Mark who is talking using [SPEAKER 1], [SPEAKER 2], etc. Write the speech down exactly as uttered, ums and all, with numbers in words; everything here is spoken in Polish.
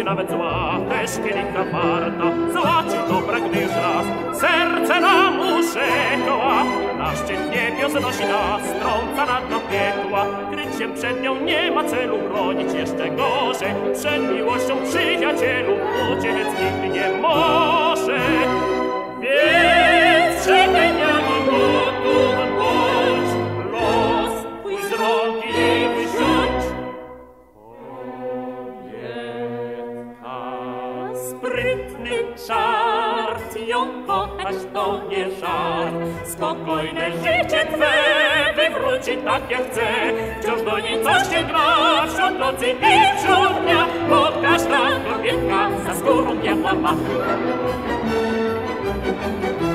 [SPEAKER 1] nawet zła, też kielicha warta, zła ci dobra, gdy już raz serce nam urzekła. Na szczyt niebios nosi nas, trąca na dno piekła. Kryć się przed nią nie ma celu, bronić jeszcze gorzej. Przed miłością przyjacielu uciec nigdy nie może. Więc czekaj na gotów bądź, los twój z drogi wziąć. Sprytny czart, ją kochać to nie żart. Spokojne życie twe wywróci tak jak chce. Wciąż do niej coś się gra, wśród nocy i wśród dnia, bo każda kobietka za skórą diabła ma.